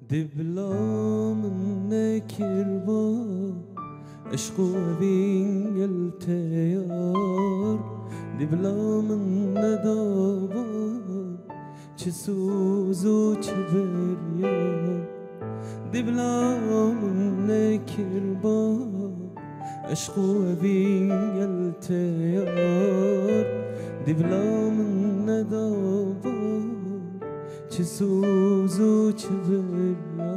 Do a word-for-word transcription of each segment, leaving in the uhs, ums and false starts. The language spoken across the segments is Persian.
دبلا منك يربا عشق وبين التيار دبلا من ندابا چه سوز و چه بریا دبلا منك يربا عشق وبين التيار دبلا من ندابا چه سوز و چه بریا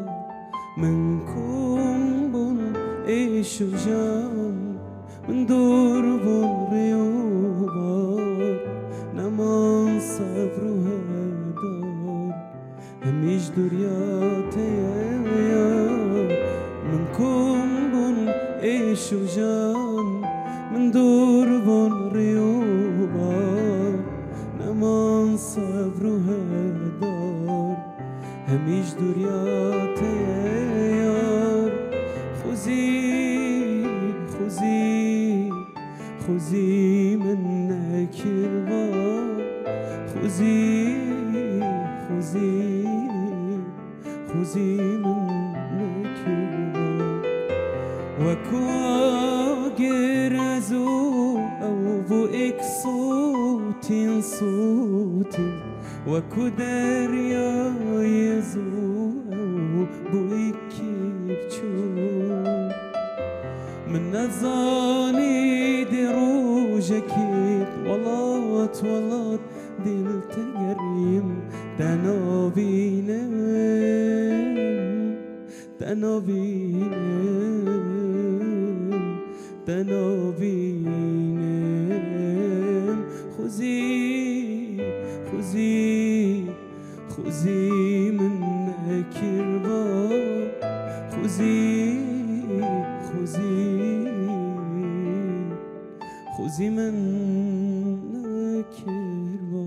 منكم بون عيش وجان من دور بون ريوبار نمان صبر وهدار هميش دورياتي منكم بون عيش وجان من دور بون ريوبار نمان صبر وهدار هميش دورياتي خوزي خوزي خوزي منك يربا خوزي خوزي خوزي منك يربا وكوا جرزو أو بوئك صوتي صوتي وكو دريا يزو أو بوئك من نزاني دي روجكيت ولات ولات دل تقريم تنابينم تنابينم تنابينم خوزي خوزي خوزي منك يربا خوزي خوزي خوزي منك يربا.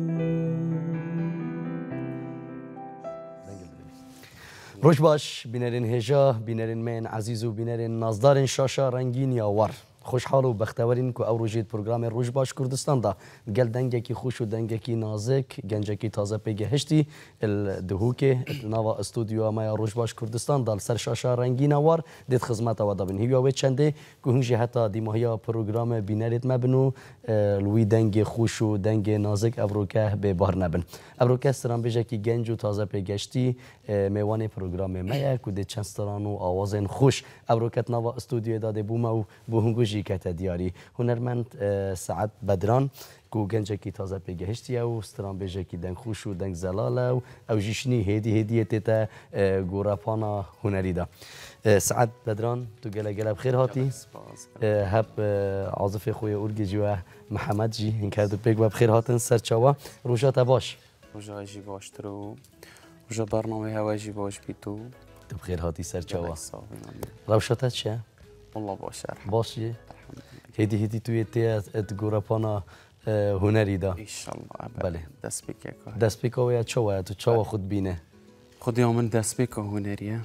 روش باش بینرین هجا بینرین من عزیز و بینرین نازدارین شاشا رنگین یاور خوشحال و بختورین که او روجید پروگرام روش باش کردستان دا گل دنگکی خوش و دنگکی نازک گنجکی تازه پیگه هشتی الدهوکه نوا استودیو ما روش باش کردستان دا سر شاشا رنگین یاور دید خدمت و دابن هیو و چنده که هنجی حتی دیماهیا پروگرام بینرید مبنو لوی دنگ خوش و دنگ نازک ابروکه به بار نبن ابروکه سران بیجه کی گنج و تازه پیگشتی میوان پروگرام ما که دید چند ستران و آوازین خوش ابروکت نوا استودیو داده بوم و بوهنگوش کت دیاری هنرمند سعد بدران کو گنجکی تازه پیگهشتی او ستران بیجکی دنگ خوش و دنگ زلاله و او جشنی هدی هدیه تیتا گوراپانا هنری دا سعد بدران تو گله گله بخیر هاتی هب عاطف خوی اورگی جوا محمد جی این کردو پیگ بخیر هاتن سرچاوا روجات باش روجا جی باش ترو روجا برنامه هوا جی باش بیتو تو بخیر هاتی سرچاوا روشاتت چه والله باشه باشه هدی هدی توی تیات گوراپانا هنری دا ان شاء الله بله دست بکه دست بکه و یا چوا تو چوا خود بینه خود من دست بکه هنریه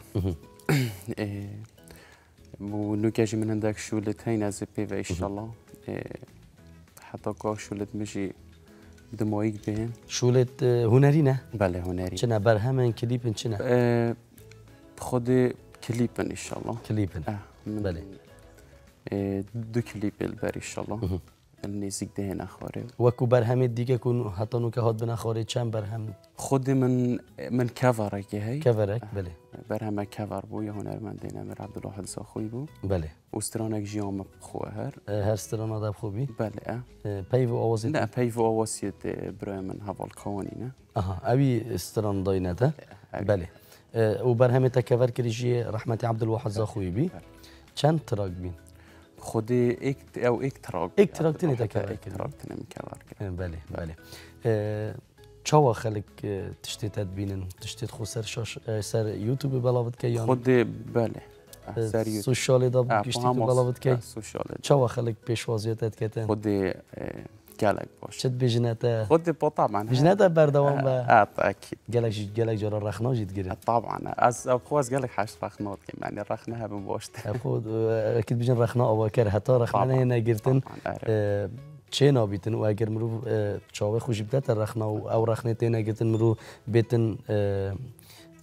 و نوکیجی من هندک شولت هین از پی و ان شاء الله حتی که شولت میشی دمایگ بهم شولت هنری نه بله هنری چنه برهمن کلیپن چنه خود کلیپن ان شاء الله کلیپن بله دو کلیپ البر ان شاء الله نزدیک ده نخواره وکو برهم دیگه کن حتی نو که هات بنخواره چند برهم خود من من کاوره که هی کاورک بله برهم کاور بو یا هنرمند نامر عبدالواحد زاخوی بو بله استرانک جیام خواه هر هر استران آدم خوبی بله پیو آوازی نه پیو آوازیت برای من حوال کوانی نه آها اوی استران داینته بله و برهم تا کاور کریجی رحمت عبدالواحد زاخوی بی چند تراک بین خود ایک او ایک تراک ایک تراک تینی تا کار ایک تراک تینم کار بله بله چوا خلق تشتیت بینن تشتیت خو سر شاش سر یوتیوب بلاوت که یا خود بله سر یوتیوب سوشال دا گشتی تو بلاوت که سوشال چوا خلق پیشوازیت کتن خود گلک باش چت بجنته خود با طبعا بجنته بردوام با اه اكيد گلک گلک جرا رخنا جيت گرت طبعا از ابخواز گلک حش رخنات يعني رخنه هم باشت اخود اكيد بجن رخنا او كر حتى رخنا هنا گرتن چه نابیتن و اگر مرو چاوه خوشی بدت رخنا او رخنه تینا گرتن مرو بیتن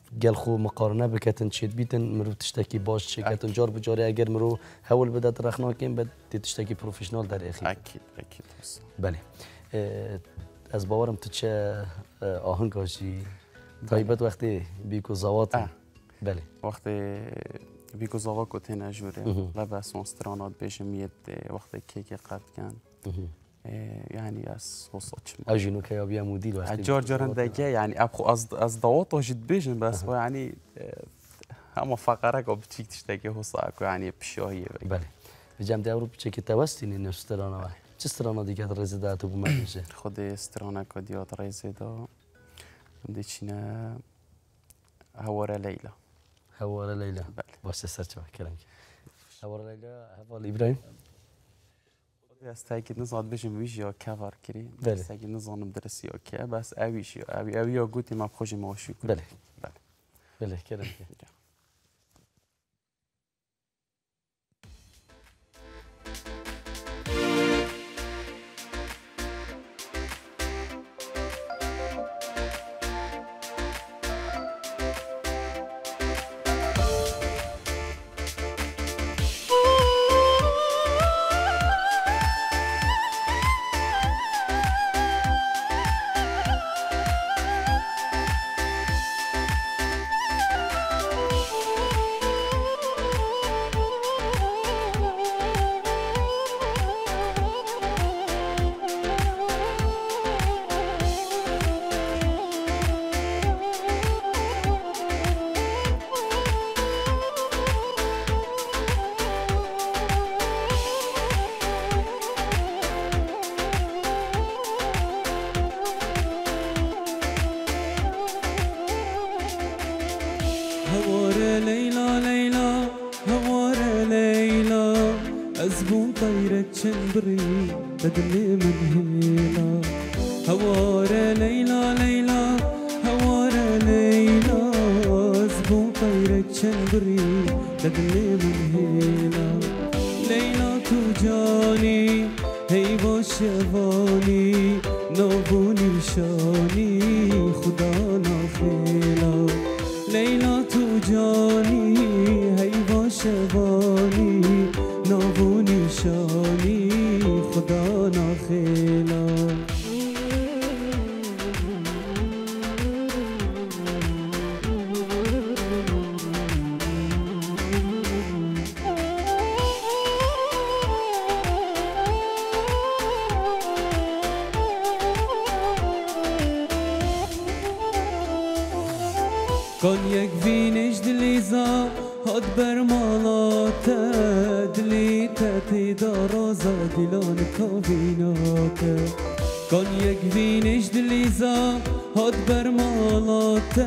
گل خو مقارنه بکتن چید بیتن مرو تشتکی باش چه کتن جار بجاری اگر مرو حول بده رخنا کن بد تشتکی پروفشنال در اخیر اکید اکید بله از باورم تو چه آهنگ هاشی طایبت وقتی بیکو زوات بله وقتی بیکو زوا کتین اجوره لباس مسترانات بجمیت وقتی کیک قطع کن يعني از وسطش اجنو که ابي مدير واسطه جار جارن دقه يعني ابخو از از دوات وجد بيجن بس يعني اما فقره قبل تشيك تشتكي هو صاك يعني بشويه بله بجام داورو بتشكي توستين نسترانا واحد تسترانا دي كانت ريزيدات ابو مالجه خد استرانا كديات ريزيدا ديشنا هورا ليلى هورا ليلى بس سرچ كلامك هورا ليلى هوا ابراهيم استاكيد نزاد بيجم ويش يا كفر كري استاكيد نزانم درس يا كه بس اويش يا اوي اوي يا قوتي ما بخوش ما وشو بله بله بله كلام کن یک وینش دلیزا هاد برمالات دلی تتی دارازا دلان کابینات کن یک وینش دلیزا هاد برمالات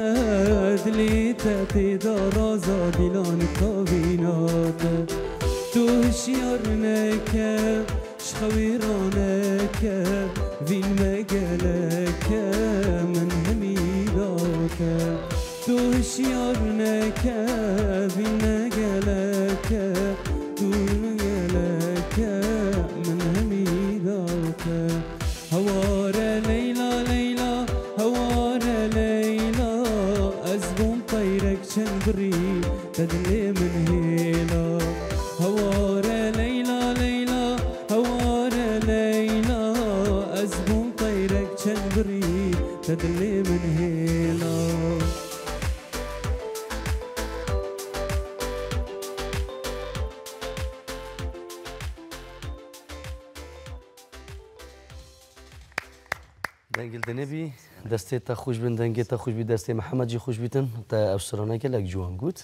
دلی تتی دارازا دلان کابینات تو هشیار نکه شخویرانکه وین مگلکه من همیداکه تو هشیار نکه وین مگلکه تو مگلکه من همیداکه هوار لیلا لیلا هوار لیلا از بوم طیرک چنبری تدلی من هیلا هوار لیلا لیلا هوار لیلا از بوم طیرک چنبری تدلی من هیلا دنگل دنبی دسته تا خوش بین دنگه تا خوش بی دسته محمد جی خوش بیتن تا افسرانه گلک جوان گود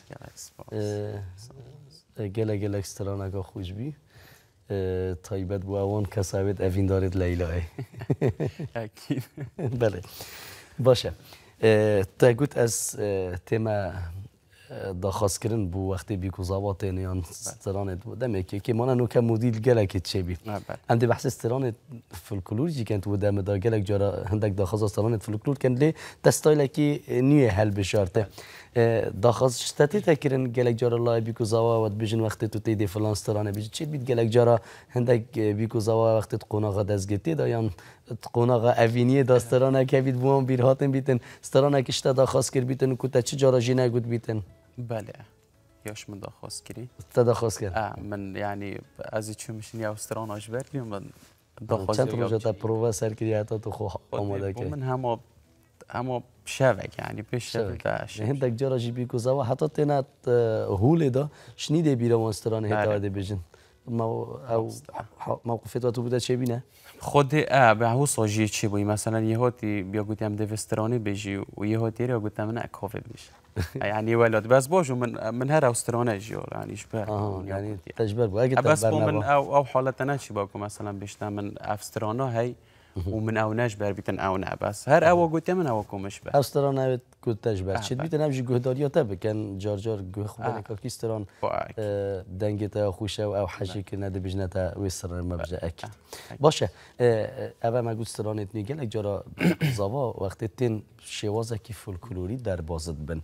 گلک گلک سترانه که خوش بی طایبت بو اوان کسابت اوین دارد لیلاه اکید بله باشه تا گوت از تیما داخواست کردن بو وقتی بیکو زاوات نیان استرانت بودم که که من نو که مدیل گله که چه بی هم دی بحث استرانت فولکلور جی کنت بودم دا گله جارا هندک داخواست استرانت فولکلور کند لی دستایل کی نیه حل بشارته داخواست شتاتی تکرن گله جارا لای بیکو زاوا ود بیشن وقتی تو تیدی فلان استرانه بیش چی بید گله جارا هندک بیکو زاوا وقتی قناغ دزگتی دا یان قناغ اوینیه داسترانه که بید بوم بیر هاتن بیتن استرانه کشته داخواست کرد بیتن کوتا چه جارا جینه گود بیتن بله یاش من داخواست کردی تداخواست کرد آه من يعني از چه میشن یا استران آجبر کردیم من داخواست چند روزه تا پرووا سر کردی حتی تو خو آماده کردی کرد من هم هم شبک يعني پیش شبک داشت هندک جارا جی بیکو زاوا حتی تنات هوله دا شنیده بیرم استرانه هتا ده بیشن ما او موقفت و تو بوده چه بینه خود اه به هو ساجی چی بوی مثلا یه هاتی بیا گفتم دوسترانی بجی و یه هاتی را گفتم نه کافه بیش يعني ولد بس بوجو من من هر استرانه جيو يعني اشبه اه يعني تجبر بو اجي بس من او او حالتنا شي باكو مثلا بيشتا من استرانه هي ومن او نجبر بيتن او نه بس هر او قلت من او كومش به استرانه كنت تجبر شد بيتن امجي جهداريا تبه كان جار جار جه خبرك كي استران دنگتا خوشه او حاجه که نده بجنتا وسر مبجا اكيد باشه اول ما گفت استرانت نيگل جارا زاوا وقت تن شوازه کی فولکلوری در بازد بن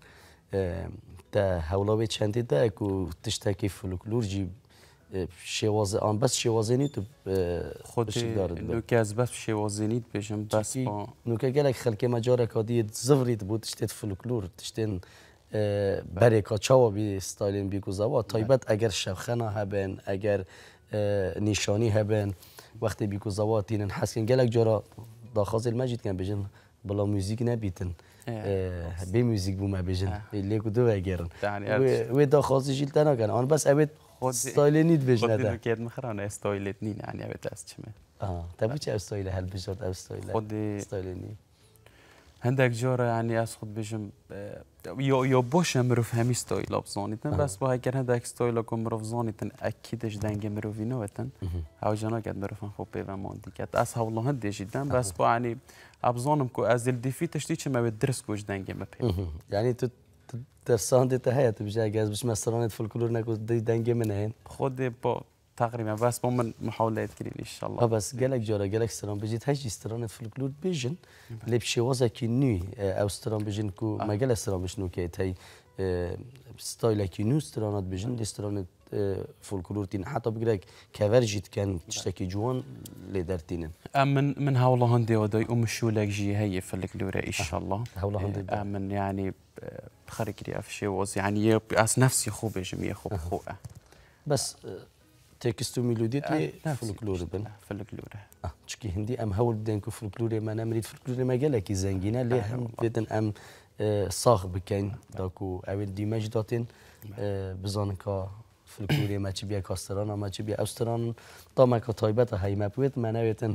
تا هولاوی چندی ده کو تشتکی فولکلور جی شوازه آن بس شوازه نیت خودی نوک از بس شوازه نیت بشم بس با نوک گلک خلک مجاره کادی زفریت بود تشتت فولکلور تشتن برای کاچاوا بی استایلین بیگوزاوا تایبت اگر شبخنا هبن اگر نشانی هبن وقتی بیگوزاوا تینن حسین گلک جارا داخاز المجید کن بجن بلا موزیک نبیتن به موزیک بوم بجن لیکو دو اگرن و داخازی جیل تنا کن آن بس ابد استایل نید بجنه ده خودی نکرد مخرانه استایلت نین یعنی ابد است چمه آه تبی چه استایل هل بجرد استایل خودی استایل نید هندك جارة يعني از خود بجم یا یا باشه مروف همی استایل ابزانیتن بس با اگر هندك استایل کم مروف زانیتن اکیدش دنگ مروفی نوتن او جنا کد مروفن خوب پیوماندی کد از هولو هندی جدا بس با يعني ابزانم کو از دل دیفی تشتی چه ما درس کوش دنگ مپی يعني تو درسان دیت هیات بجای گاز بش مسترانت فولکلور نکو دی دنگ منهن خود با تقریبا بس با من محاولات کردین ان شاء الله بس گلک جارا گلک استران بجید هیچ استرانت فولکلور بیجن لب شوازه کی نی او استران بیجن کو مگل استران بشنو که تی ستایل کی نو استرانات بیجن استرانت فولکلور تین حتی بگرک کاور جیت کن تشتکی جوان لیدرتینن من من هولا هندي وداي ام شولك جي هي فولكلور ان شاء الله هولا هندي من يعني بخرج لي افشي وز يعني اس نفسي خوب جميع خوب خوه بس تكستو ميلوديت فولكلور بن فولكلور اه تشكي هندي ام هول بدن كو فولكلور ما نمريد فولكلور ما قالك زنجينا ليه هم بدن ام صاغ بكين داكو اول دي مجداتين بزانكا فولكلور ما تشبيه كاستران ما تشبيه اوستران تا ما كتايبت هاي ما بوت ما نويتن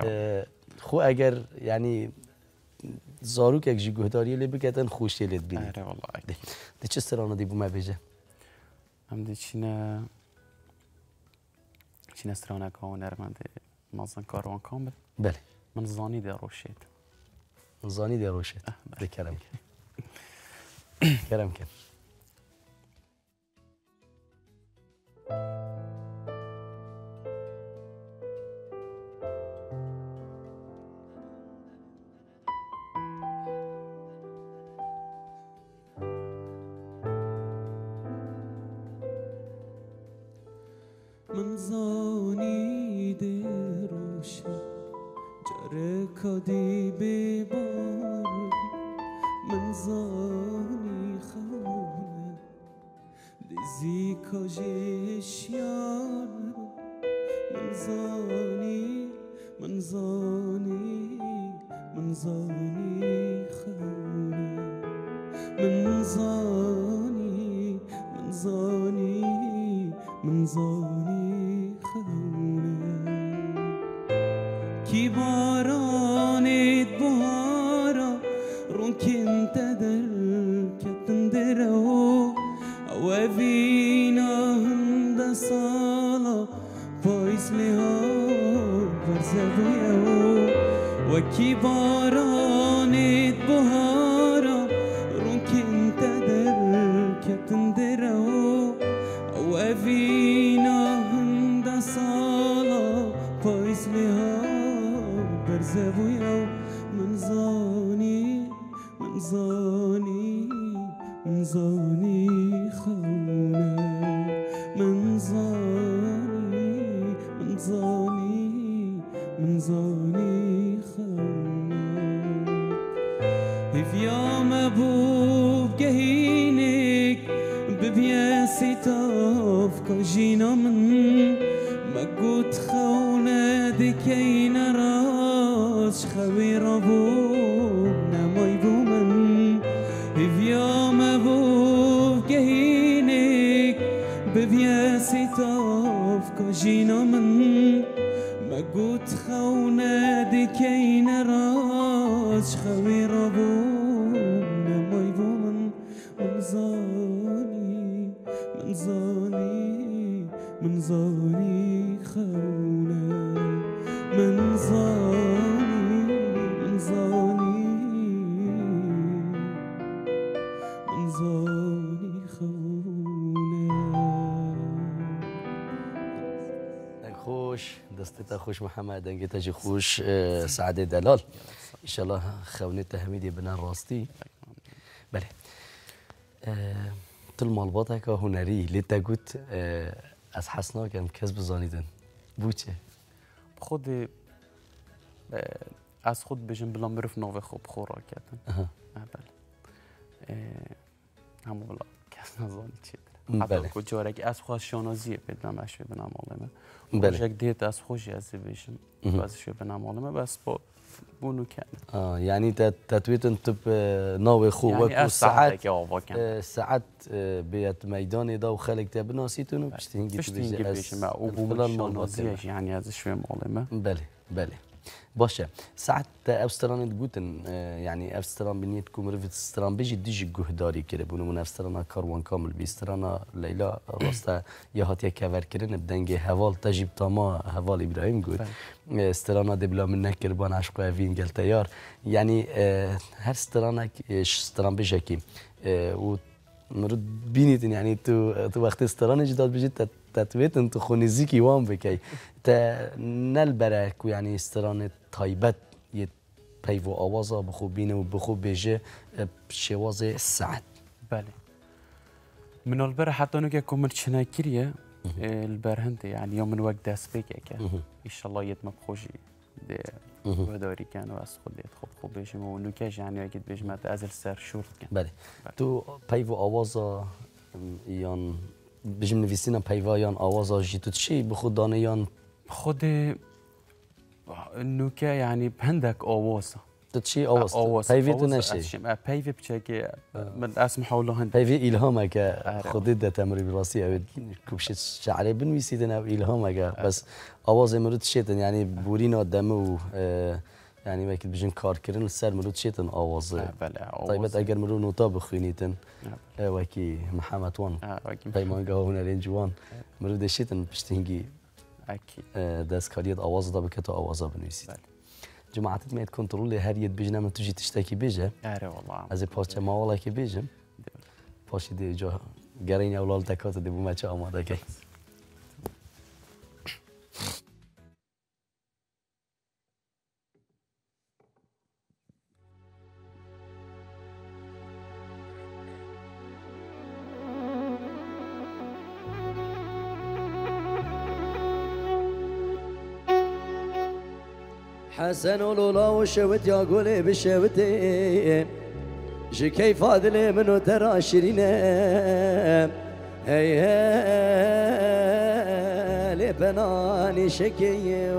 خو اگر يعني زاروك اك جي گهداري اللي بكتن خوش يلد بيني اه والله اكيد دي چه استران دي بو ما بيجه ام دي چينا چين استرانا كون ارمند مازن كاروان كامل بله من زاني دي روشيت من زاني دي روشيت دي كرم كرم كن من زانی دروشم جره کدی ببار من زانی خونه دیزی کجیشیار من زانی من زانی من زانی خونه من زانی من زانی من زانی خونه کی بارانت بارا رون کنت در کتن درو او وینا هند سالا پایس لها برزدویو و کی بارانت بارا رون کنت در برزبويا من زاني من زاني من زاني خونه من زاني من زاني من زاني خونه هفيا مبوب جهينك ببيا ستاف كاجينا من مقود خونه دكين راش خوي ربوب نماي بومن هفيا مبوب جهينك ببيا ستاف كاجينا من مقود خونه دكين راش خوي ربوب نماي بومن من زاني من زاني من زاني خونه من زاني من زاني من زاني خونه خوش دستتا خوش محمد دنگتا جی خوش سعد دلال ان شاء الله خونه تهمیدی بنا راستی بله طول مالباتك هنري ليه تقول از حسنا كم كسب زانيدن بوچه خود از خود بجن بلا مرف نوع خوب خورا کردن اها بله همو بلا کس نزانی چی داره بله حتی کجارک از خود شانازیه بدنم اشوی بنام عالمه بله خوشک دیت از خوشی از بشم بازشوی بنام عالمه بس با بونو كان اه يعني تتويت انت بناوي خو يعني وكو ساعات آه ساعات بيت ميداني دا وخلق تبناسيتون بشتينجي بشتينجي بيش ما وبولش يعني هذا شوي معلمه بله بله باشه ساعات افستران تقولن يعني افستران بنيتكم رفت استران بيجي ديجي جهداري كده بونو من افستران كاروان كامل بيسترانا ليلى راستا يا هاتيا كفر كرن بدنجي هوال تجيب تما هوال ابراهيم قول استرانا دبلا من نكر بان عشق افين قال تيار يعني هر استرانا استران بيجي و مرد بینیدین یعنی تو تو وقت استران جداد بجید تطویت انت خونیزیکی وام بکی تا نل برک و یعنی استران تایبت یه پیو آوازا بخو بینه و بخو بیجه شواز سعد بله من البر حتى نو كمل شناكيريا البرهنت يعني يوم من وقت داس بك ان شاء الله يتم بخوجي وداري كان واس خود خوب خوب بيجم و نوكاج يعني اكيد بيجم ازل سر شورت كان بله تو پیو آوازا یان بيجم نویسینا پیوا یان آوازا جیتو چی بخود دانه یان خود نوكا يعني بهندك آوازا تشي آواز پیوی تو نشی پیوی بچه من اسم حوله هند پیوی الهامه که خودت ده تمری براسی او کوبشت شعری بنویسیدن او الهامه که بس آواز مرد شیتن یعنی بورین آدم و یعنی وقتی بجن کار کردن سر مرد شیتن آواز طيبت اگر مرد نوتا بخوینیتن وکی محمد وان پیمانگاه هنرین جوان مرد شیتن پشتینگی اكيد دست کاریت آواز دا بکت آوازا بنویسید جماعتت ميت كنترول هر يد بيجنا من تجي تشتكي بيجه اره والله از پاچه ما والا که بيجم پاشي دي جا گرين اولال تکات دي بو مچه آماده کی حسن ولولا وشوت يا قولي بشوتي جي كيف فاضل منو ترى شيرين هي هي لبناني شكي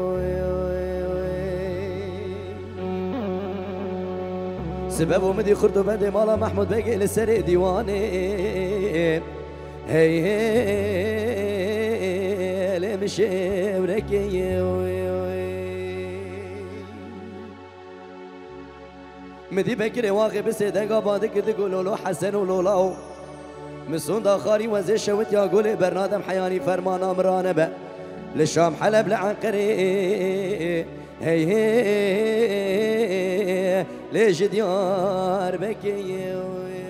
سبب ومدي خرد بدي مالا محمود بقي لسري ديواني هي هي لمشي بركي مدي بكري واقي بسيدة قبادك تقولوا له حسن ولولاو مسون داخاري وزي شوت يا قولي برنادم حياني فرمان امرانه به للشام حلب لعنقري هي هي ليش ديار بكي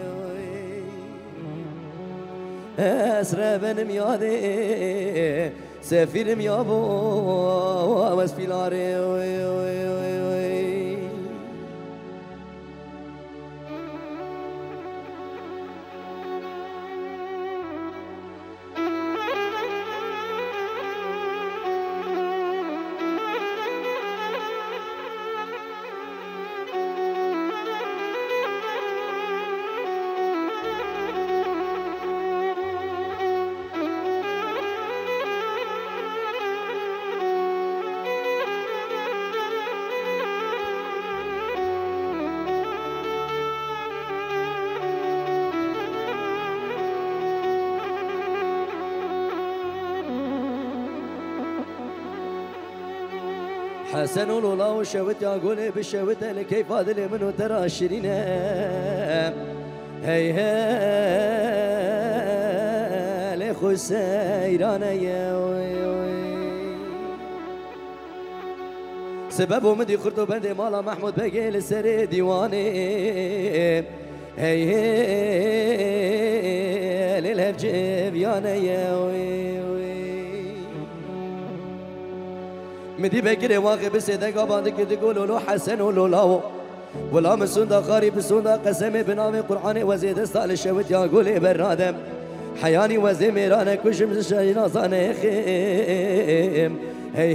اسرى بن ميادي سفيرم يابو واسفيلاري وي وي وي وي حسن ولولا وشوت يا قولي بالشوت لكيف هذا اللي منو ترى شيرينا هي هي لخو سيرانا يا وي وي سببه مدي خرطو بندي مالا محمود بقي للسري ديواني هي هي للهبجيب يانا يا وي وي مدي بكري واقي بسيدك باندك تقولوا له حسن ولولاو ولا من سندا خاري بسندا قسمي بنامي قرآني وزيد استال الشوت يا قولي برادم حياني وزي ميرانا كشم شاينا صاني خيم هي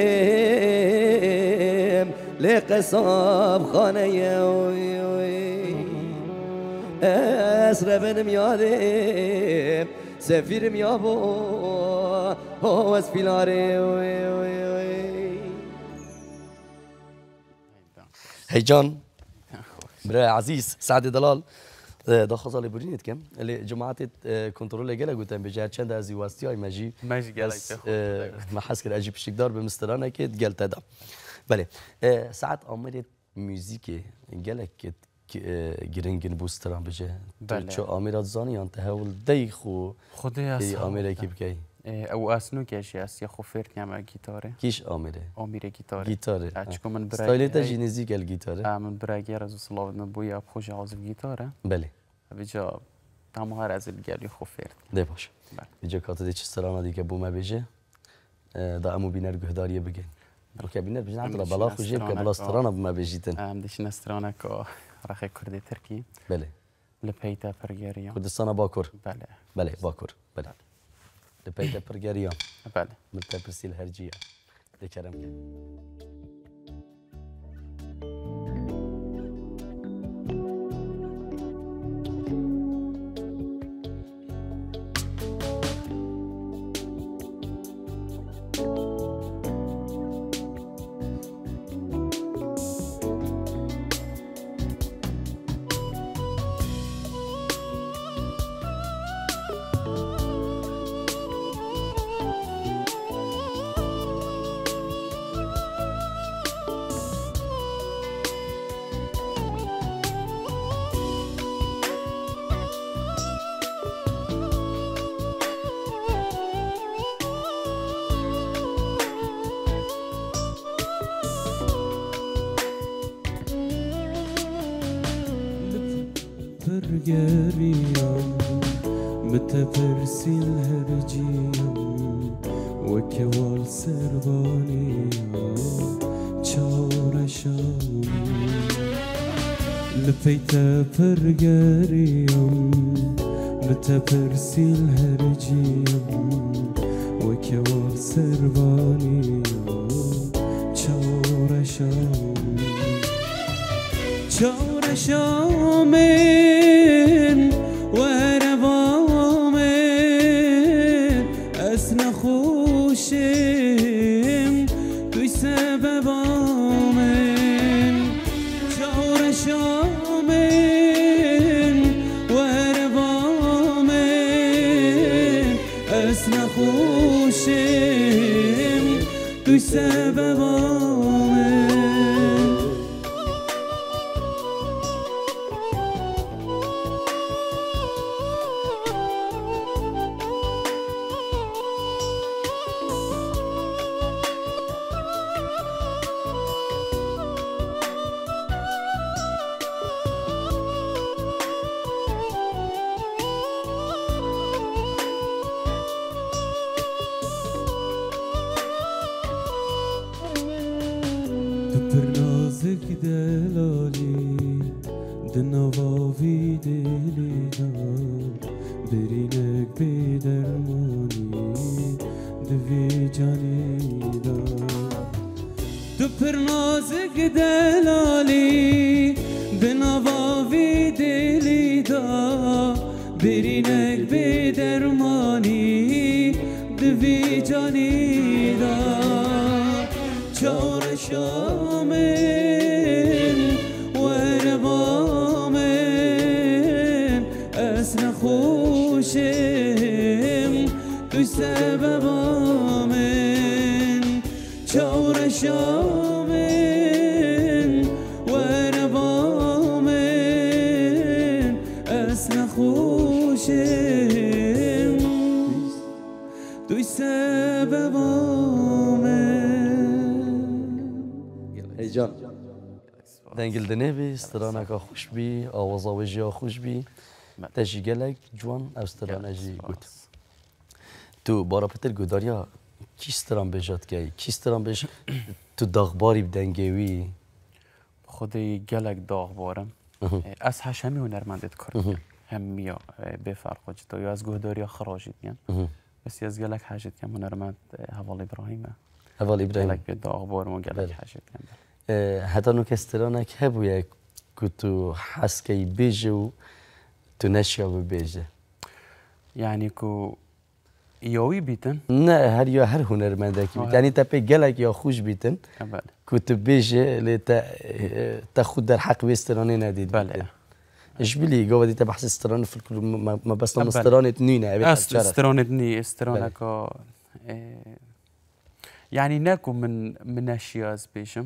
هيم لقصاب خانه يا وي وي اسربن ميادي سفير ميابو هو اسفيلاري وي وي وي هيجان برا عزيز سعد دلال دا خزال برینید کم الی جماعت کنترل گله گوتن بجای چند از واسطی های ماجی ماجی گله ما حس کرد عجیب شکدار به مسترانه که گلت دا بله ساعت آمرت موزیک گله که گرینگن بوستران بجه بله چه آمرت زانی انت هول دیخو خدای از آمره کی بکی او اسنو کیش است یا خوفرت نیم گیتاره کیش آمره آمره گیتاره گیتاره اچکو من برای استایلت جینزی گل گیتاره من برای گیر از صلاح نبوی اب خوش عازف گیتاره بله بجا تمام هر از الگلی خوفرت ده باش بجا کات دی چه سرانه دیگه بوم بجه دا امو بینر گهداریه بگن که بینر بجن عطلا بلا خوشی که بلا استرانه بوم بجیتن ام دیش نسترانه که رخی کردی ترکی بله لپیتا پرگریان کردستان باکور بله بله باکور بله لپیتا پرگریان بله ملتبسیل هرجیه دکرم که برگریم متپرسیل هرجیم وکوال سربانیم چارشام لپیت برگریم متپرسیل هرجیم وکوال سربانیم چارشام چارشامین و هربامین اسن خوشیم توی سببامین چارشامین و هربامین اسن خوشیم توی سببامین نازك دلالي دنواوی دلی دار برینک بدرمانی دوی جانی دار تو پر نازک دلالی دنواوی دلی دار برینک بدرمانی دوی جانی دار چار شامن وربامن اسن خوشم تو سببامن چار شامن وربامن اسن خوشم تو سببامن ای جان دنگل دنبی استرانه که خوش بی آوازا و جا خوش بی تجی گلک جوان استرانه جی گوت تو بارا پتر گوداریا کی استران بجات کی کی استران بج تو داغباری بدنگوی خودی گلک داغ بارم از هشمی هنرمندت کار همیا بفرق جدا یا از گوداریا خراجید یان بس از گلک حاجت کم هنرمند حوال ابراهیمه حوال ابراهیم گلک به داغ بارم و گلک حاجت کم حتی نو کسترانه که بویه که تو حس کی بیجه و تو نشیا و بیجه یعنی که یاوی بیتن نه هر یا هر هنرمنده کی یعنی تا پی گلک یا خوش بیتن که تو بیجه لی تا خود در حق استرانه ندید بله ايش بلي قوة دي بحث استرانه في الكل ما بس من استرانه نينا أصل استرانه ني استرانه كا يعني ناكو من من أشياء بيشم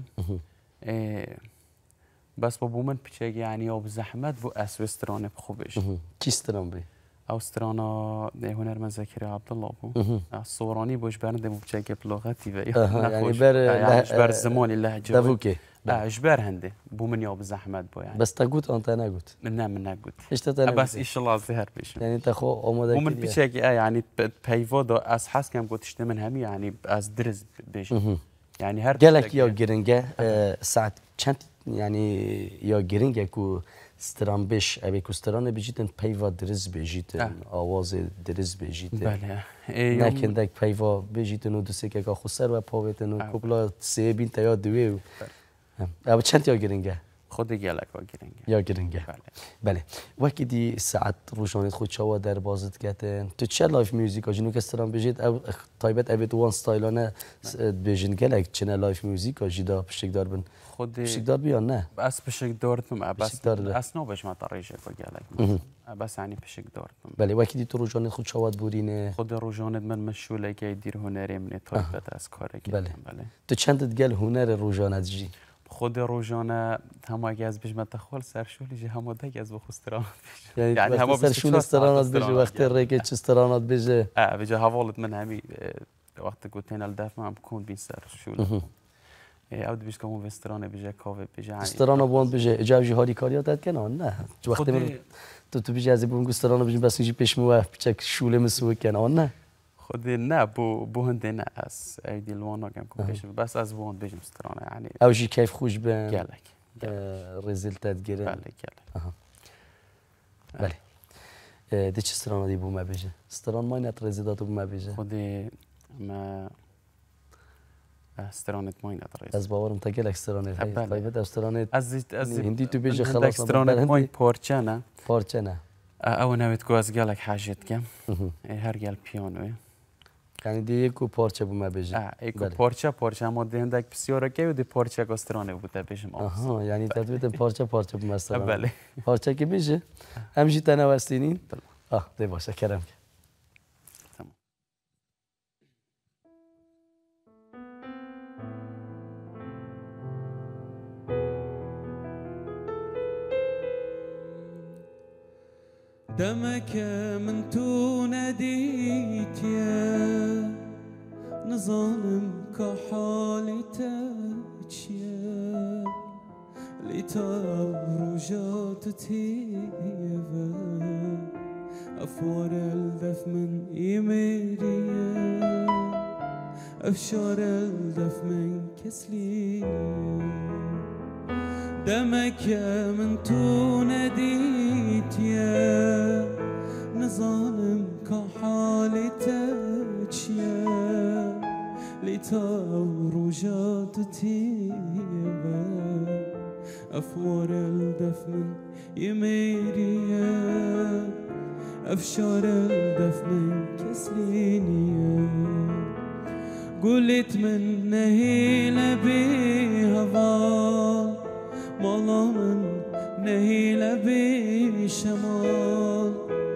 بس بابو من بتشجع يعني أو بزحمت بو أسوي استرانه بخوبش كي استران بي أو استرانه هنرمند زكريا عبد الله بو الصوراني بوش برنده بو بتشجع بلغتي بي يعني بر يعني بر زمان اللهجة دافوكي لا اجبار هندي بو من يوم بزحمت بو يعني بس تقول انت انا قلت من من قلت ايش تتنا بس ان شاء الله ظهر بيش يعني انت خو امودك ومن بيشاكي اه يعني بيفودا از حس كم قلت اشتمن همي يعني از درز بيش يعني هر قالك يا جرينجا ساعه چند يعني يا جرينجا كو ستران بيش ابي كو ستران بيجيتن بيفا درز بيجيتن آواز درز بيجيتن بله لكن داك بيفا بيجيتن و دسكه كا خسر و پاوتن و كوبلا سه بين تا دوي أو چند یا گرینگه؟ خود گلک و گرینگه یا گرینگه بله بله وقتی دی ساعت روزانه خود شوا در بازت کردن تو چه لایف موزیک آجینو که استرام بجید او تایبت اوید وان ستایلانه بجین گلک چنه لایف موزیک آجیدا پشتک دار بن خود پشتک دار بیان نه بس پشتک دارتم بس اصلا بهش ما طریشه کو گلک بس يعني پشتک دارتم بله وقتی تو روزانه خود شواد بورینه خود روزانه من مشغوله که دیر هنری من تایبت از کاره بله تو چند گل هنر روزانه جی خود روزانه هم اگه از بیش متخول سرشولی جه هم دیگه از بخستران یعنی یعنی هم سرشول استرانات بیشه وقتی ریکه چه استرانات بیشه اه بیشه حوالت من همی وقت گوتین الدف ما هم کون بین سرشول اود بیش کمون به استرانه بیشه کاوه بیشه استرانه بوند بیشه جوجی هاری کاریات داد کنن نه وقتی من تو تو بیشه از بون استرانه بیشه بس اینجی پیش مو بچک شوله مسوی کنن نه خود نه بو بو هنده نه از ایدی لوانا کم کنش بس از وان بيجم استرانه يعني اوجي كيف خوش بن قالك ريزلتات جيرن بله قالك اها بله دي استرانه دي بو ما بيجي استران ما نت ريزلتات بو ما بيجي خودي ما استرانه ما نت ريزلتات از باورم تا گلک استرانه طيب استرانه از از هندي تو بيجي خلاص استرانه ما پارچه پارچه نه او نويت کو از قالك حاجت كم هر قال بيانو يعني دي اكو پارچه بو ما بيجي اه اكو پارچه پارچه ما دهندك بسیار که و دی پارچه گسترانه بوده بيجم آها يعني تدويت پارچه پارچه بو مسترانه بله پارچه که بيجي همجي تناوستينين اه دي باشه كرم تمام دمك من تو نديت يا نظالم كحالتك يا لتاب رجات تيفا أفوار الدف من إيميريا أفشار الدف من كسلينيا دمك يا من تو نديت يا نظالم كحالتك يا لتاور وجاتتي أفور الدفن يميريا أفشار الدفن كسلينيا قلت من نهيل بهوال مالا من نهيل بشمال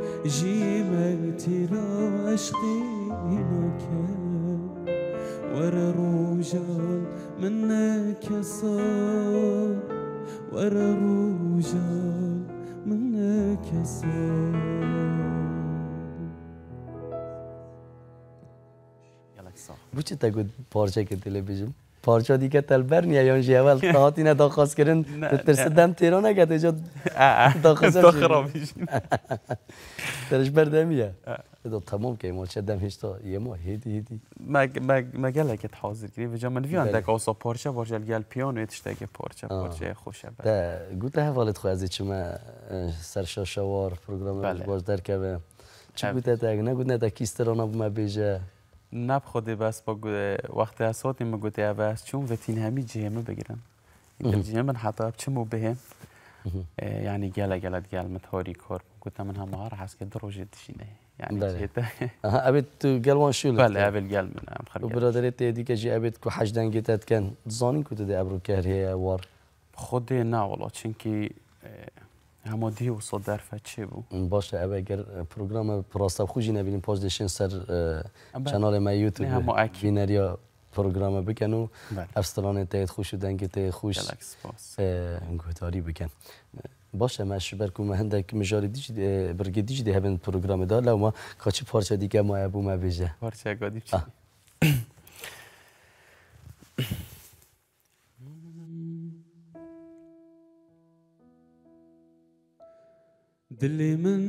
جيمتي را عشقينك ورا رجال منك صار ورا رجال منك صار بچه تا گود پارچه که تلویزیون پارچه دیگه تلبر نیه یا انجی اول تاعتی نه داخواست کرن ترسدم تیرا نگه ایجا داخواست خرابیشین ترش بردمیه دو تمام که ما چه دم هشتا یه ما هیدی هیدی ما گله که حاضر کردی و جا من وی عندك اوصا پارچه پارچه گل پیانو تشتاق پارچه پارچه خوشه ده گوت حوالت خو از چما سرشا شوار پروگرام باز در که چی گوت تا نه گوت نه تا کیسترانا بما بیجه نب خودی بس با وقتی اساتی ما گوتی عوض چون و تین همی جیمه بگیرم این جیمه حتی اب چمو بهم یعنی گله گله گل متهاری کار گوتم من هم هر حس که دروجه دشینه يعني جيته اها ابد قلوان شو بله ابد قل من خرج وبرادرت تيدي كجي ابد كو حشدن جيتات كان زانين كنت دي ابرو كهريه وار خودي نه والله چونكي همو دی و صدر فتشه بو باشه ابا اگر پروگرام پراستا خوشی نبینیم پاس دشین سر چنال ما یوتیوب بینریا پروگرام بکنو افستران تایید خوش و دنگ تایید خوش گوتاری بکن باشه ماش برکو ما هندک مجاری دیج برگی دیج دی هبن پروگرام دار لو ما کاچی پارچه دیگه ما ابو ما بیجه پارچه گادی چی دلي من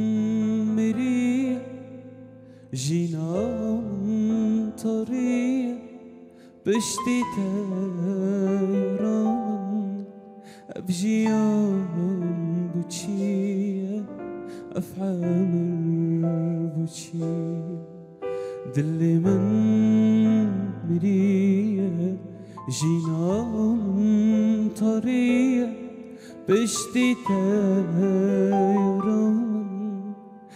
مريح جينا من طريق بشتي تيران بجيان بوشية أفعام البوشية دلي من مريح جينا من طريق بشتي تيران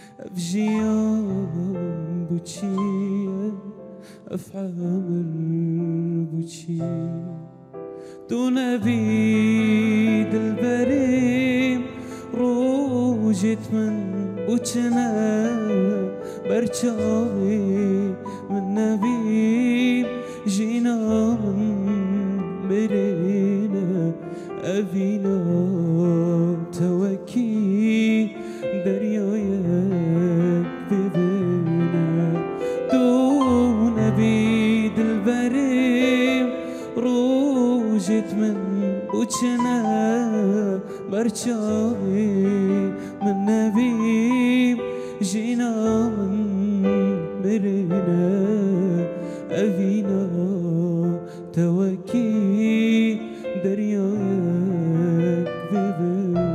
بجيان بوشية أفعام البوشية دون بيد البريم روجت من بوشنا برشاوي من نبيم جينا من مرينا أبينا توكي دريايك ببينا دون بيد البريم روجت من وجهنا برشاوي من نبيم جينا من مرينا أبينا توكي دريايك ببينا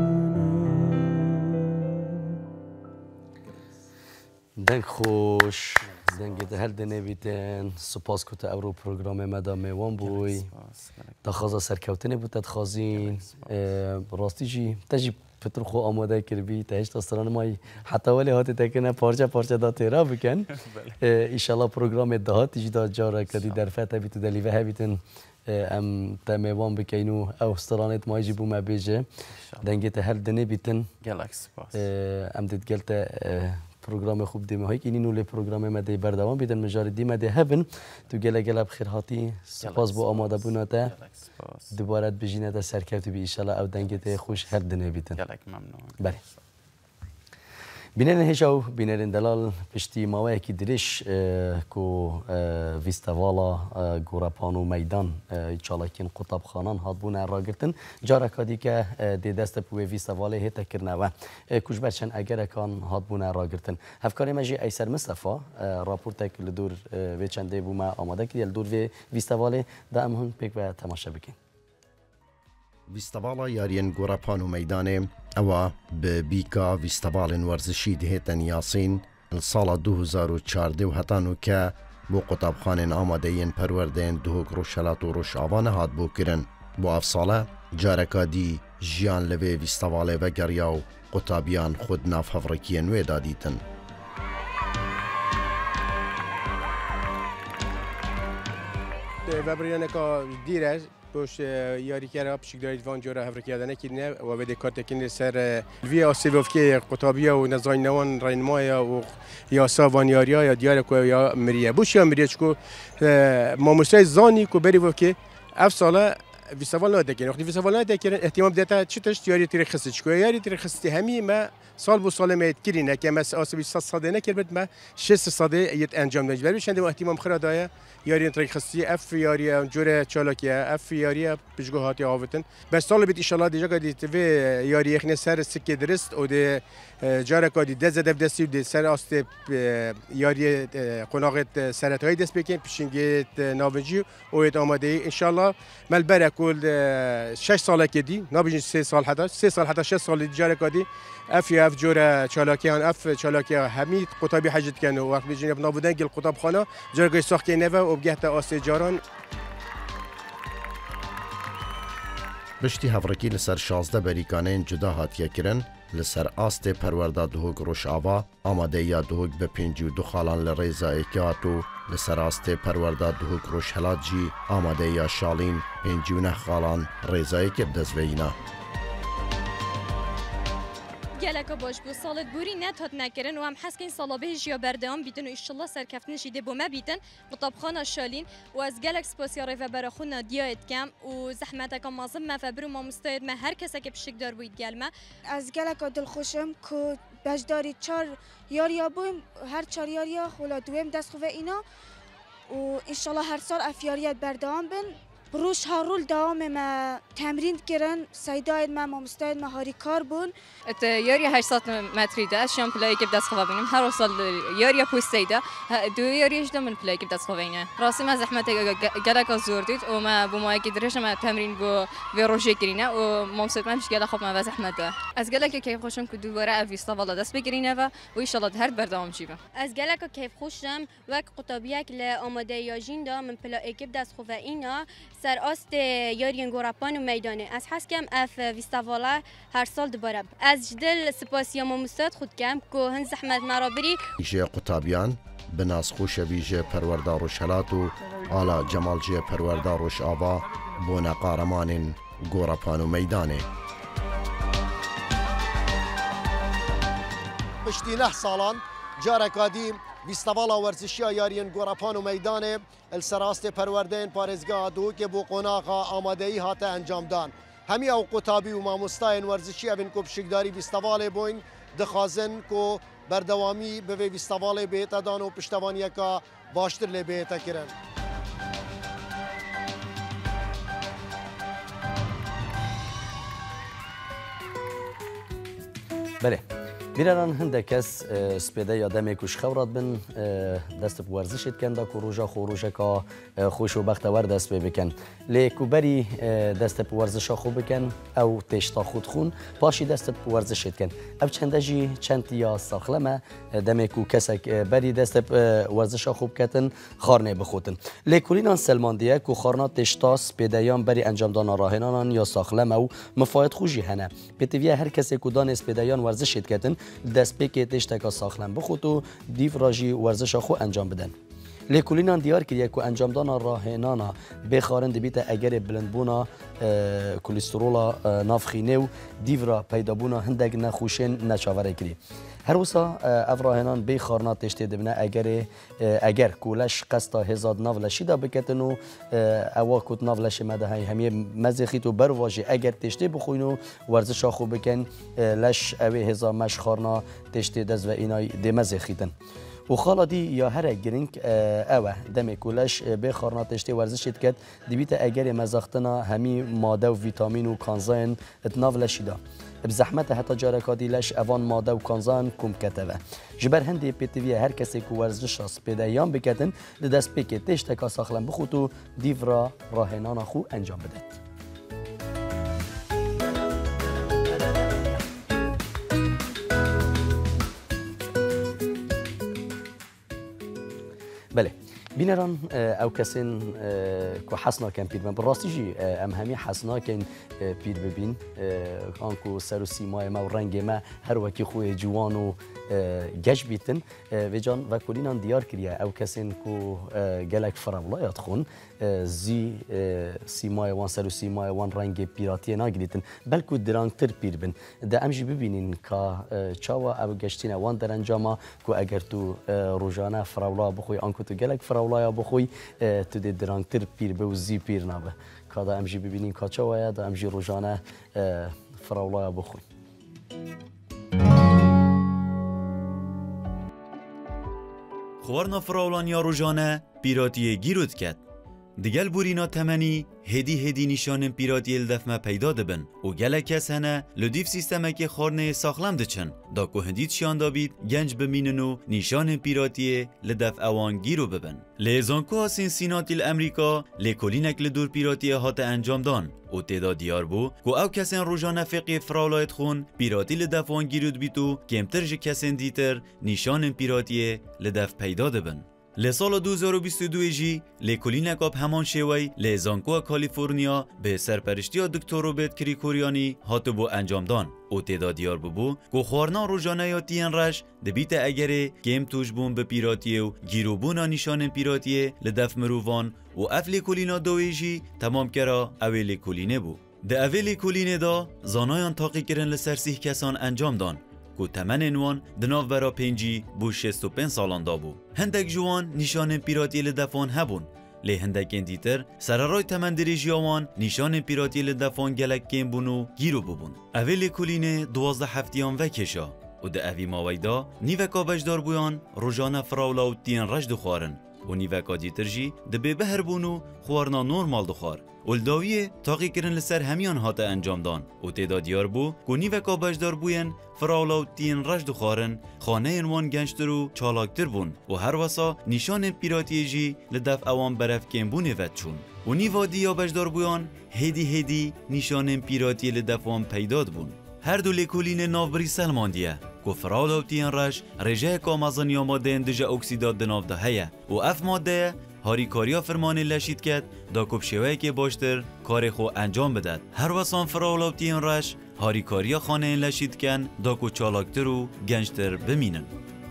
دنگ خوش دنگ هر دنه بیتن سپاس کت اورو پروگرام مدام وان بوی تخاذا سرکوتنه بود تخازین راستی جی تجی پتر خو آماده کربی تهش تستران مای حتی ولی هات تکنه پارچه پارچه دا تیرا بکن ایشالله پروگرام دهات جی دا جاره کدی در فته بیتو دلیوه هبیتن ام تموان بکینو او استرانت مای جی بو ما بیجه دنگت هر دنه بیتن گلکس باس ام دید گلت پروگرام خوب دیمه هایی که اینو لی پروگرام مده بردوام بیدن مجاری دیمه ده هبن تو گله گله بخیر هاتی سپاس با آماده بوناته دوباره بجینه ده سرکوتی بی ایشالا او دنگت خوش هر دنه بیدن گلک ممنون بله بینرین هشاو بینرین دلال پشتی ماوه کی درش کو ویستوالا گورپانو میدان چالاکین قطب خانان هات بونه راگرتن جارا کادی که دی دست پوی ویستواله هتا کرنوا کوش برچن اگر کان هات بونه راگرتن هفکاری مجی ایسر مصطفی راپورت کل دور و چنده بوما آماده کردی دور و ویستواله دا امهن پیک و تماشا بکن ویستوالا یارین گورپان و میدانه او به بیکا ویستوال ورزشی دهتن یاسین سال دو هزار و چهارده و هتانو که بو قطبخان آماده این پروردین دهوک روشلات و روش آوانه هات بو کرن. بو افساله جارکا دی جیان لوی ویستواله و گریاو قطابیان خود ناف هفرکی نوی دادیتن. و بریانه که دیره باش یاری کرده بشکداری وان جوره هفرکی دادن کردنه و به دکات کنه سر وی آسیب که قطابیا و نزاین نوان راینمایا و یاسا وانیاریا یا دیار کو یا مریه بوش یا مریه چکو ما مستعد زانی کو بری و که افساله ویسوال ناده کنه وقتی ویسوال ناده کنه احتمال داده چتش یاری تری خسته چکو یاری تری خسته همی ما سال بو سال میت کرینه که مس آسیب صد ساده نکرد ما شش ساده یت انجام نجبر بشند و احتمال خرا دایا یاری تری خسته اف یاری جوره چالاکیه اف یاری بجگوهاتی آوتن بس سال بیت ان شاء الله دیجا قدیت و یاری اخنه سر سکه درست و ده جاره کادی دز دف دستی ده سر است یاری قناقت سرت های دست بکن پیشینگیت ناوجی و ات آماده ان شاء الله مل بره کل شش ساله کدی نابجین سه سال حتی سه سال حتی شش سال جاره کادی اف یا اف جوره چالاکیان اف چالاکی همید قطابی حجت کنه وقت بجین نابودن گل قطاب خانه جارگاه ساخت کنه و بگهت آس جاران بشتی هفرکی لسر شازده بریکانین جدا هاتیه کرن لسر آست پرورده دهوگ روش آوا آماده یا دهوگ به پنجی و دو خالان لرزا اکیاتو لسر آست پرورده دهوگ روش هلات جی آماده یا شالین پنجی و نه خالان رزا اکیب دزوینا گلک باش بو سالت بوری نتهات نکرن و هم حس کن سالا بهش یا بردهام بیتن و ایشالله سرکفتن شیده بو ما بیتن قطبخانه شالین و از گلک سپاسیاره و براخون دیایت کم و زحمت کم مازم ما فبرو ما مستعد ما هر کسی که بشک دار بوید گلمه از گلک دل خوشم که بجداری چار یاریا بویم هر چار یاریا خولا دویم دست خواه اینا و ایشالله هر سال افیاریت بردهام بن روش ها رول دوام ما تمرین کردن سیداید ما مستعد ما هاری کار بون ات یاری هشتصد متری ده شام پلای که دست خواه بینیم هر سال یاری پوستی ده دو یاریش ده من پلای که دست خواه بینه راستی ما زحمت گلک زور دید و ما با ما که درش ما تمرین با و روشه کرینه و ما مستعد ما پیش گلک خوب ما زحمت ده از گلک که خوشم که دوباره اویستا والا دست بگیرینه و و ان شاء الله هر بردام جیبه از گلک کیف خوشم وقت قطابیه که آماده یاجین ده من پلای که دست خواه اینا سر آست یارین گورپان و میدانه از حس کم اف ویستوالا هر سال دوباره از جدل سپاسی ما مستعد خود کم که هن زحمت مرابری جه قطابیان بناس خوش ویژه پروردار روش هلات و آلا جمال جه پروردار روش آوا بونا قارمان گورپان و میدانه پشتی نه سالان جارکادی ویستوالا ورزشی یارین گورپان و میدانه السراست پروردین پارزگاه دو که بو قناقا آماده ای هاته انجام دان همی او قطابی و ماموستاین ورزشی اوین کو بشکداری ویستواله بوین دخازن کو بردوامی به ویستواله بیتا دان و پشتوانی که باشتر لی بیتا کرن بله بیران هنده کس سپیده یا دمی کش خورد بن دست بورزشت کن دا که روژا خو روژا که خوش و بختور دست بکن لیکو بری دست بورزشا خو بکن او تشتا خود خون پاشی دست بورزشت کن او چنده جی چند یا ساخلمه دمی که کسک بری دست بورزشا خوب کتن خارنه بخوتن لیکولینان سلمان دیه که خارنا تشتا سپیدهیان بری انجام دانا راهنانان یا ساخلمه و مفاید خوشی هنه پیتویه هر کسی که دان سپیدهیان ورزشت کتن دست پی تشتکا ساخلم بخوت و دیو راجی ورزش خو انجام بدن لیکولینان دیار کریه که انجام دانا راهنانا بخارند بیت اگر بلندبونا کلسترولا نافخینه و دیو را پیدا بونا هندگ نخوشن نچاوره کری هر وسا افراهنان بی خارنا تشتی دبنه اگر اگر کولش قستا هزاد ناولشی دا بکتن و اوا کت ناولش مده های همیه مزخی تو برواجی اگر تشتی بخوینو ورزش خو بکن لش اوی هزار مش خارنا تشتی دز و اینای دی مزخیتن و خالا دی یا هر گرینگ اوه دم کولش به خارنا تشتی ورزشت کد دیبیت اگر مزختنا همی ماده و ویتامین و کانزاین اتناولشی دا بزحمت حتی جارکادی لش اوان ماده و کانزان کم کتوه جبر هندی پیتویه هر کسی که ورزش سپیدهیان بکتن دست پیک تشتکا ساخلم بخوتو دیو را راهنان خو انجام بدد بینران او کسین کو حسنا کن پیر من براستی جی ام همی حسنا کن پیر ببین آنکو سر و سیمای ما و رنگ ما هر وکی خوی جوان و گش بیتن و جان و کلینان دیار کریه او کسین کو گلک فرولایات خون زی سیمای وان سر و سیمای وان رنگ پیراتی ناگریتن بلکو درانگتر پیر بن ده امجی ببینین که چاوا او گشتین وان در انجاما کو اگر تو روزانه فرولا بخوی آنکو تو گلک فرولایا بخوی تو ده درانگتر پیر به و زی پیر نابه که ده امجی ببینین که چاوا ده امجی روزانه فرولایا بخوی خوارنا فراولانیا روزانه پیراتی گیرود کد دگل بورینا تمنی هدی هدی نشان پیراتی الدفمه پیدا دبن و گله کس هنه لدیف سیستمه که خارنه ساخلم دچن دا که هندید شیان دابید گنج بمینن و نشان پیراتی لدف اوان گیرو ببن لیزان که هاسین سیناتی الامریکا لیکولینک لدور پیراتی هات انجام دان و تعداد دیار بو که او کسین روزانه فقی فرالایت خون پیراتی لدف وان گیرود بیتو کمتر جه کسین دیتر نشان پیراتی لدف پیدا دبن لسال دو هزار و بیست و دو جی لیکولینک آب همان شوی لیزانکو کالیفرنیا به سرپرشتی دکتر روبرت کریکوریانی هات بو انجام دان او تعداد دیار ببو که خوارنا روزانه یا تین رش دبیت اگره کم توش بون به پیراتی و گیروبونا نشان پیراتی لدف مروان و اف لیکولینا دوی جی تمام کرا اوی لیکولینه بو ده اوی لیکولینه دا زانایان تاقی کرن لسرسیح کسان انجام دان که تمن انوان دناو برا پنجی بو شست و پن سالان دا بو هندک جوان نشان پیراتی لدفان هبون لی هندک اندیتر سرارای تمن دریجی آوان نشان پیراتی لدفان گلک کم بونو گیرو ببون اولی کلینه دوازده هفتیان و کشا و ده اوی ماویدا نیوکا بجدار بویان روزانه فراولا و تین رش دخوارن و نیوکا دیتر جی ده به بهر بونو خوارنا نورمال دخوار ولداویه تاقی کرن لسر همیان هاته انجام دان و تعداد دیار بو که نیوکا بجدار بوین فراولا و تین رش دخوارن خانه انوان گنجتر و چالاکتر بون و هر وسا نشان پیراتی جی لدف اوان برف کم بونه ود چون و نیوا دیا بجدار بویان هدی هدی نشان پیراتی لدف وان پیداد بون هر دو لیکولین نافبری سلمان دیه که فراولا و تین رش رجه کامازن یا ماده اندجه اکسیدات دناف ده هیه و اف ماده هاری کاریا فرمانی لشید کد دا کب شوه که باشتر کار خو انجام بدد هر وسان فراولا و تین رش هاری کاریا خانه لشید کن دا کو چالاکتر و گنجتر بمینن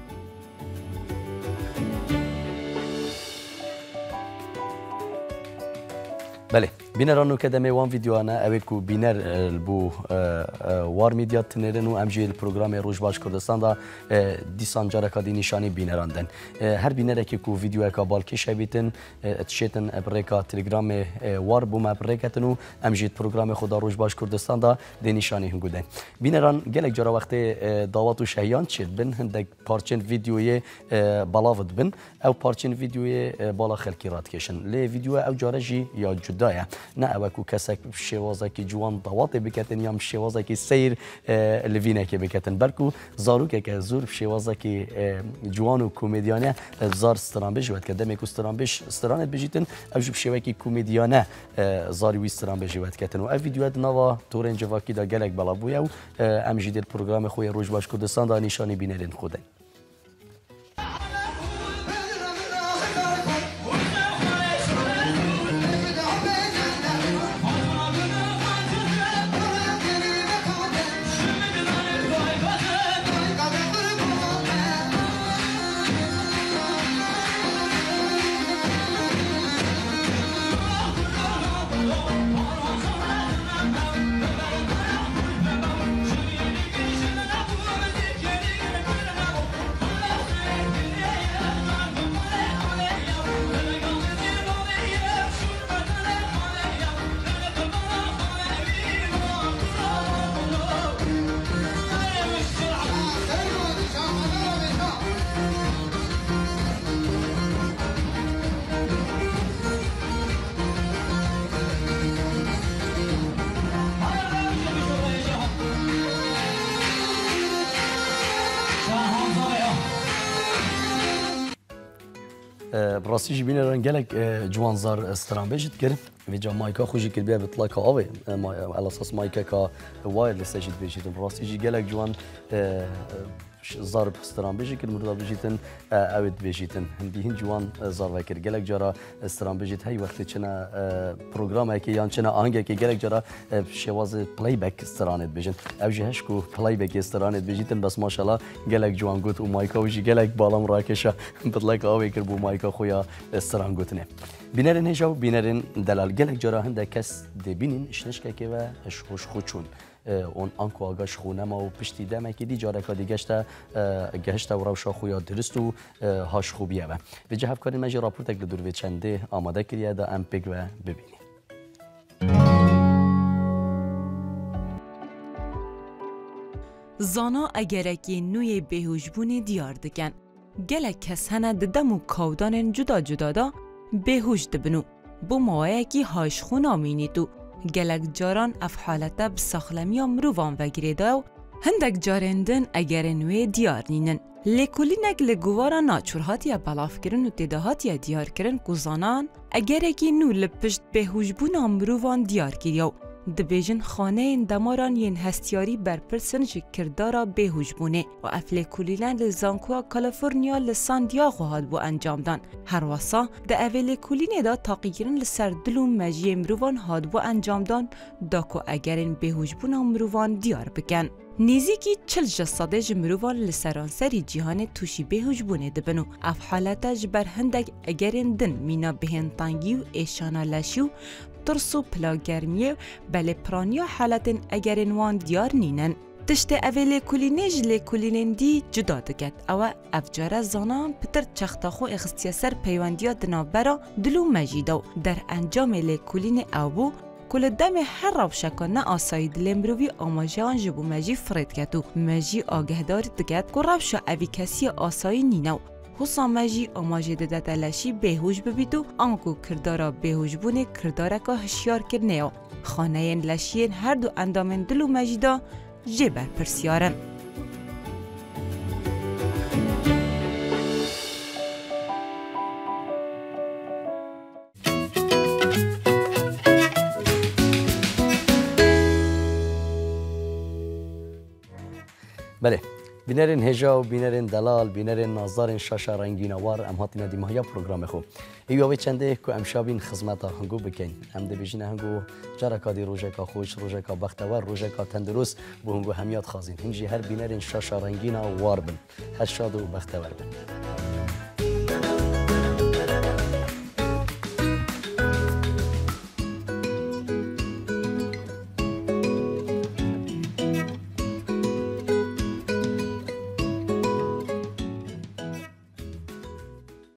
بله بینرانو که دمی وان ویدیو انا اوی کو بینر بو وار میدیا تنرن و امجی الپروگرام روش باش کردستان دا دیسان جارکا دی نشانی بینران دن هر بینره که کو ویدیو اکا بالکی شبیتن اتشیتن ابریکا تلگرام وار بوم ابریکتن و امجی الپروگرام خدا روش باش کردستان دا دی نشانی هنگو دن بینران گلک جارا وقت دعوت و شهیان چید بن هندک پارچن ویدیوی بلاود بن او پارچن ویدیوی بالا خلکی راد کشن لی ویدیو او جارجی یا جدایه نه اوکو کسک شوازه کی جوان دعوت بکتن یا شوازه کی سیر لوینه کی بکتن بلکو زاروکه که زور شوازه کی جوان و کمدیانه زار استرانبش ود کدم کو استرانبش استرانت بجیتن او جب شوه کی کمدیانه زاری وی استرانبش ود کتن و او ویدیو نوا تورن جواکی دا گلک بالا بویا و امجید پروگرام خوی روش باش کردستان دا نشانی بینرین خوده براستی بینه رنگلک جوان زار استران بجد کرد و جا مایکا خوشی کرد بیا بطلاق آوی على اساس مایکا کا وایرلس جد بجد براستی گلک جوان زار استران بيجي كل مرة بيجيتن أود بيجيتن هندي هن جوان زار وكر جلك جرا استران بيجيت هاي وقت كنا برنامج كي يان كنا آنجا كي جلك جرا شواز بلاي باك استرانت بيجن أوجه هشكو بلاي باك استرانت بيجيتن بس ما شاء الله جلك جوان قط ومايكا وجي جلك بالام راكشة بدلك أوي كربو مايكا خويا استران قطنه بينرن هجاو بينرن دلال جلك جرا هندا كس دبینین اشنش که و اش خوش خوشون اون آنکو آگاش خونه ما و پشتی دم که دی جاره که دیگشت گشت و روشا خویا درست و هاش خوبیه و به جهت کاری مجی راپورت اگل دور و چنده آماده کریه دا ام پک و ببینی. زانا اگرکی نوی بهوشبونی دیار دکن گلک کس هنه ددم و کودان جدا جدا دا بهوش دبنو بو موایه کی هاش خونا مینی تو گلک جاران اف حالتا بساخلمی مروان و گریده و هندک جارندن اگر نوی دیار نینن. لیکولینک لگوارا ناچور هاتیا بلاف کرن و تیده هاتیا دیار کرن کزانان اگر اکی نو لپشت بهوشبون مروان دیار کریو دبیجن خانه این دماران ین هستیاری برپرسن جی کردارا بهوشبونه و اف لیکولینن لزانکوا کالیفورنیا لسان دیاغو هاد بو انجام دان. هر واسا ده اوه لیکولینه دا تاقیگرن لسر دلو مجی مروان هاد بو انجام دان دا که اگرین بهوشبون مروان دیار بکن. نیزی چل جساده جمروان لسرانسری جهان توشی بهوشبونه دبنو اف حالتا جبر هندک اگرین دن مینا بهن تانگی و ایشانا لشیو ترسو پلاگرمیه بله پرانیا حالتن اگرین وان دیار نینن. تشت اولی کلینج لی کلینن دی جدا دکت او افجار زانان پتر چختاخو اخستیا سر پیوندیا دنابرا دلو مجیدو در انجام لی کلین او کل دم هر روشکانه آساید لمروی آماجان جبو مجی فرد کتو مجی آگهدار دکت که روشا اوی کسی آسایی نینو حسا مجی آماجه ده دلشی بهوش ببیدو آنکو کردارا بهوش بونه کردارا که هشیار کرنه خانه لشین هر دو اندامن دلو مجیدا جبر پرسیارن. بله بینرین هجا و بینرین دلال بینرین نازدارین شاشا رنگینوار ام هاتینا دیماهیا پروگرام خو ایوه چنده که امشابین خدمت هنگو بکن ام دبیجین هنگو جرکا دی روزکا خوش روزکا بختور روزکا تندرست بو هنگو همیات خازین هنجی هر بینرین شاشا رنگینا وار بن هر شاد و بختور بن